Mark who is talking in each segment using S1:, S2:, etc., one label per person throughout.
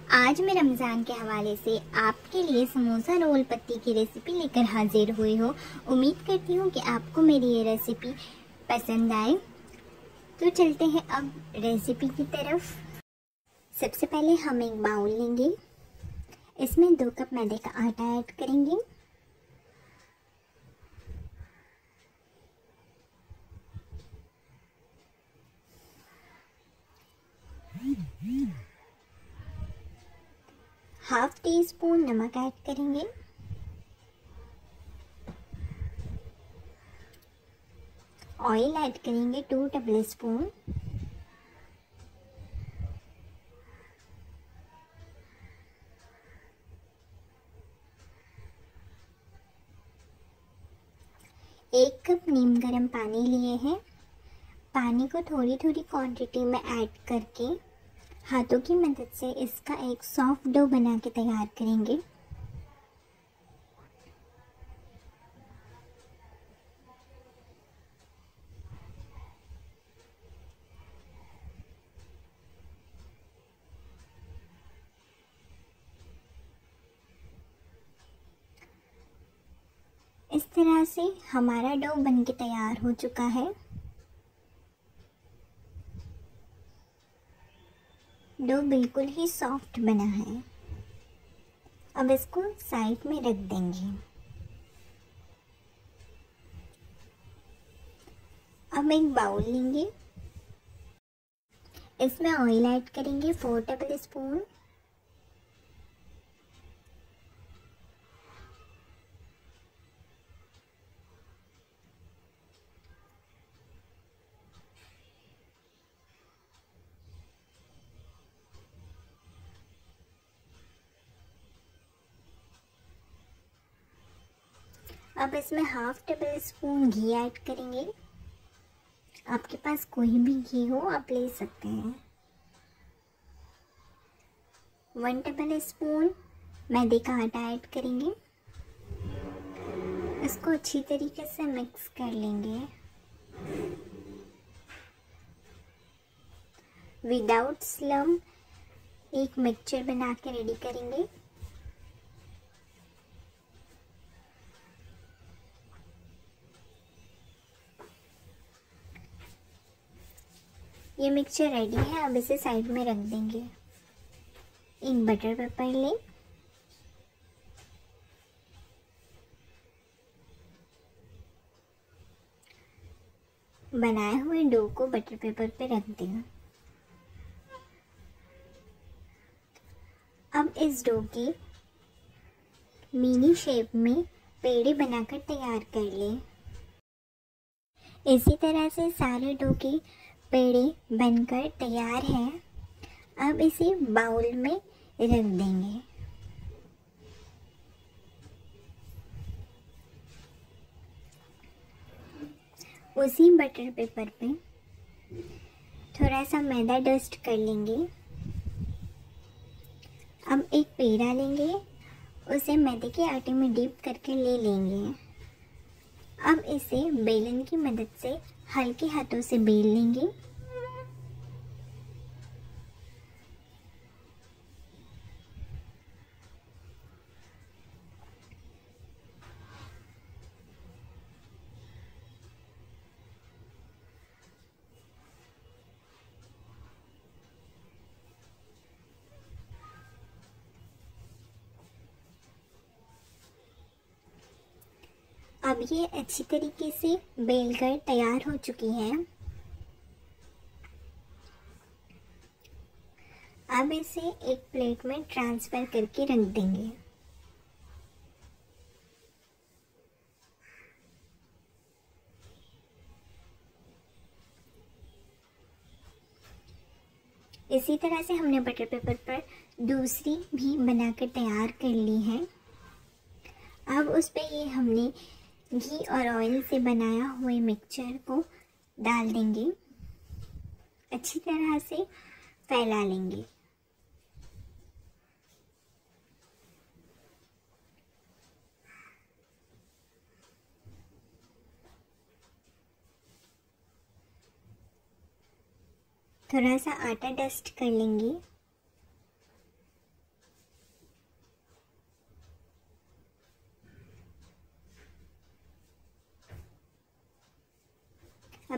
S1: आज मैं रमज़ान के हवाले से आपके लिए समोसा रोल पत्ती की रेसिपी लेकर हाजिर हुई हूँ। उम्मीद करती हूँ कि आपको मेरी ये रेसिपी पसंद आए। तो चलते हैं अब रेसिपी की तरफ। सबसे पहले हम एक बाउल लेंगे, इसमें 2 कप मैदे का आटा ऐड करेंगे। ½ टीस्पून नमक ऐड करेंगे। ऑयल ऐड करेंगे 2 टेबल स्पून। एक कप नीम गर्म पानी लिए हैं। पानी को थोड़ी थोड़ी क्वांटिटी में ऐड करके हाथों की मदद से इसका एक सॉफ्ट डो बना के तैयार करेंगे। इस तरह से हमारा डो बन के तैयार हो चुका है। डो बिल्कुल ही सॉफ्ट बना है। अब इसको साइड में रख देंगे। अब एक बाउल लेंगे, इसमें ऑयल ऐड करेंगे 4 टेबल स्पून। अब इसमें ½ टेबल स्पून घी ऐड करेंगे। आपके पास कोई भी घी हो आप ले सकते हैं। 1 टेबल स्पून मैदे का आटा ऐड करेंगे। इसको अच्छी तरीके से मिक्स कर लेंगे। विदाउट लम्प एक मिक्सचर बना के रेडी करेंगे। ये मिक्सचर रेडी है। अब इसे साइड में रख देंगे। एक बटर पेपर लें, बनाए हुए डो को बटर पेपर पे रख दें। अब इस डो की मिनी शेप में पेड़े बनाकर तैयार कर लें। इसी तरह से सारे डो के पेड़े बनकर तैयार हैं। अब इसे बाउल में रख देंगे। उसी बटर पेपर पे थोड़ा सा मैदा डस्ट कर लेंगे। अब एक पेड़ा लेंगे, उसे मैदे के आटे में डीप करके ले लेंगे। अब इसे बेलन की मदद से हल्के हाथों से बेल लेंगे। अब ये अच्छी तरीके से बेलकर तैयार हो चुकी है। अब इसे एक प्लेट में ट्रांसफ़र करके रख देंगे। इसी तरह से हमने बटर पेपर पर दूसरी भी बनाकर तैयार कर ली है। अब उस पे ये हमने घी और ऑयल से बनाया हुए मिक्सचर को डाल देंगे। अच्छी तरह से फैला लेंगे। थोड़ा सा आटा डस्ट कर लेंगे।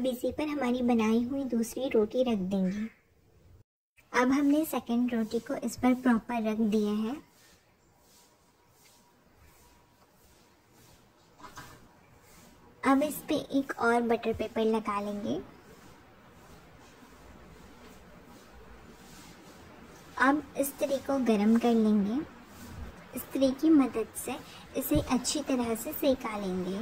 S1: अब इसी पर हमारी बनाई हुई दूसरी रोटी रख देंगे। अब हमने सेकंड रोटी को इस पर प्रॉपर रख दिया है। अब इस पे एक और बटर पेपर लगा लेंगे। अब इस्त्री को गरम कर लेंगे। इस्त्री की मदद से इसे अच्छी तरह से सेका लेंगे।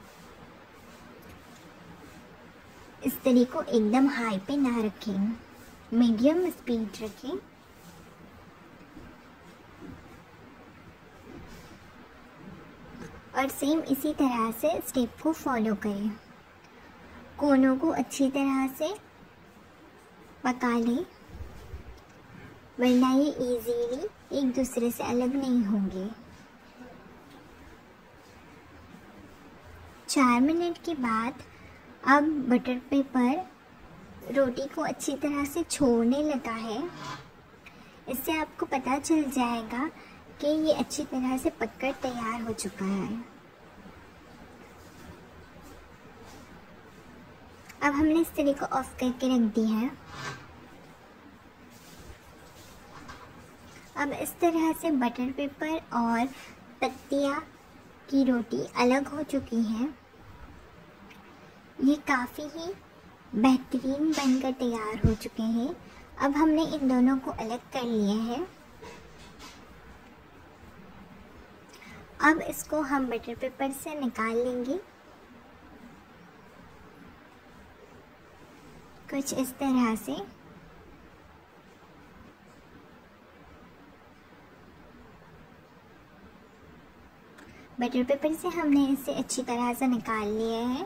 S1: इस्त्री को एकदम हाई पे ना रखें, मीडियम स्पीड रखें। और सेम इसी तरह से स्टेप को फॉलो करें। कोनों को अच्छी तरह से पका लें, वरना ये इजीली एक दूसरे से अलग नहीं होंगे। 4 मिनट के बाद अब बटर पेपर रोटी को अच्छी तरह से छोड़ने लगा है। इससे आपको पता चल जाएगा कि ये अच्छी तरह से पककर तैयार हो चुका है। अब हमने इस तरीके को ऑफ करके रख दिया है। अब इस तरह से बटर पेपर और पत्तियाँ की रोटी अलग हो चुकी है। ये काफ़ी ही बेहतरीन बनकर तैयार हो चुके हैं। अब हमने इन दोनों को अलग कर लिया है। अब इसको हम बटर पेपर से निकाल लेंगे, कुछ इस तरह से। बटर पेपर से हमने इसे अच्छी तरह से निकाल लिया है।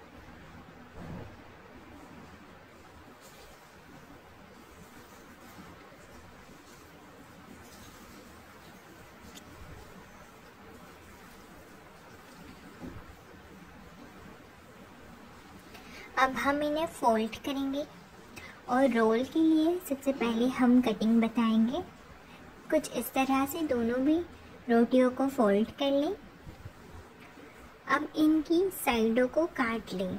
S1: अब हम इन्हें फोल्ड करेंगे और रोल के लिए सबसे पहले हम कटिंग बताएंगे। कुछ इस तरह से दोनों भी रोटियों को फोल्ड कर लें। अब इनकी साइडों को काट लें।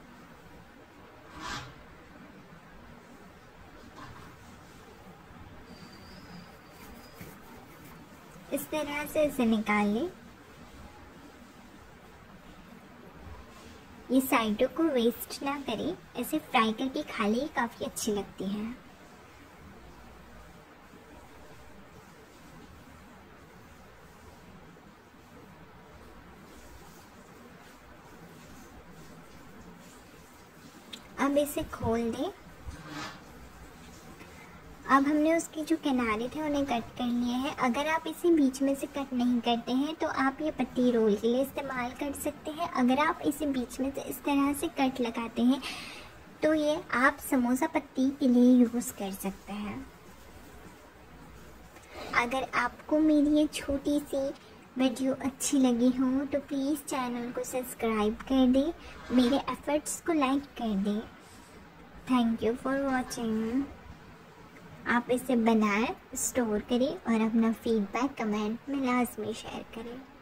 S1: इस तरह से इसे निकाल लें। ये साइडों को वेस्ट ना करें, ऐसे फ्राई करके खा लें, काफ़ी अच्छी लगती है। अब इसे खोल दें। अब हमने उसके जो किनारे थे उन्हें कट कर लिए हैं। अगर आप इसे बीच में से कट नहीं करते हैं तो आप ये पत्ती रोल के लिए इस्तेमाल कर सकते हैं। अगर आप इसे बीच में से इस तरह से कट लगाते हैं तो ये आप समोसा पत्ती के लिए यूज़ कर सकते हैं। अगर आपको मेरी ये छोटी सी वीडियो अच्छी लगी हो तो प्लीज़ चैनल को सब्सक्राइब कर दें, मेरे एफर्ट्स को लाइक कर दें। Thank you for watching. आप इसे बनाएं, स्टोर करें और अपना फीडबैक कमेंट में लाजमी शेयर करें।